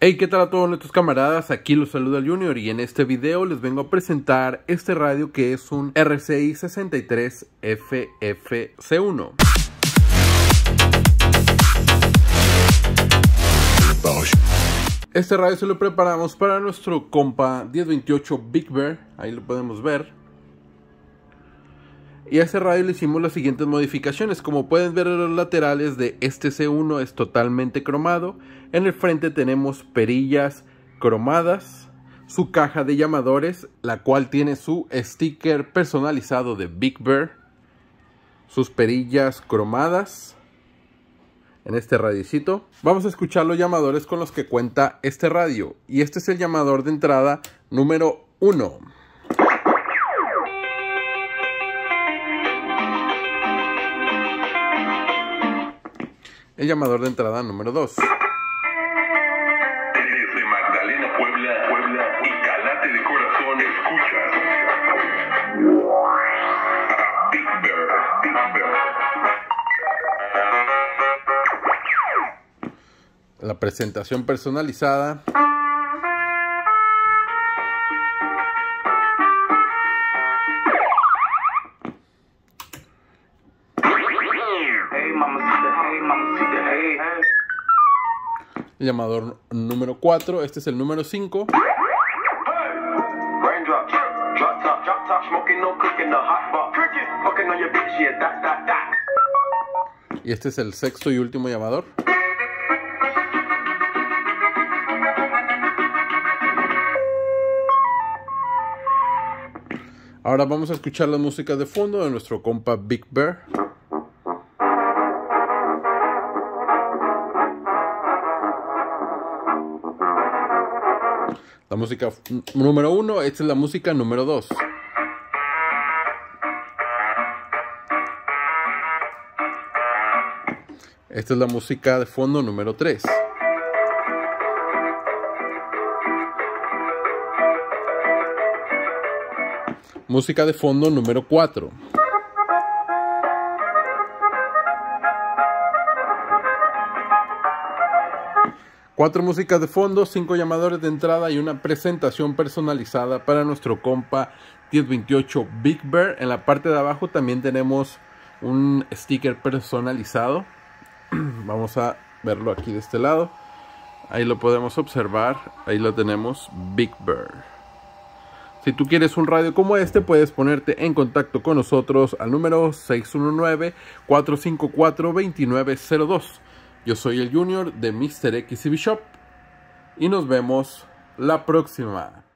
Hey, ¿qué tal a todos nuestros camaradas? Aquí los saluda el Junior y en este video les vengo a presentar este radio que es un RCI 63 FFC1. Este radio se lo preparamos para nuestro compa 1028 Big Bear, ahí lo podemos ver. Y a este radio le hicimos las siguientes modificaciones. Como pueden ver en los laterales de este C1 es totalmente cromado. En el frente tenemos perillas cromadas. Su caja de llamadores, la cual tiene su sticker personalizado de Big Bear. Sus perillas cromadas en este radiocito. Vamos a escuchar los llamadores con los que cuenta este radio. Y este es el llamador de entrada número 1. El llamador de entrada número 2. Desde Magdalena, Puebla y Calate de Corazón, escuchas a Big Bear. La presentación personalizada. El llamador número 4, este es el número 5. Y este es el sexto y último llamador. Ahora vamos a escuchar la música de fondo de nuestro compa Big Bear. La música número 1, esta es la música número 2. Esta es la música de fondo número 3. Música de fondo número 4. Cuatro músicas de fondo, 5 llamadores de entrada y una presentación personalizada para nuestro compa 1028 Big Bear. En la parte de abajo también tenemos un sticker personalizado. Vamos a verlo aquí de este lado. Ahí lo podemos observar. Ahí lo tenemos, Big Bear. Si tú quieres un radio como este, puedes ponerte en contacto con nosotros al número 619-454-2902. Yo soy el Junior de Mr. XCB Shop y nos vemos la próxima.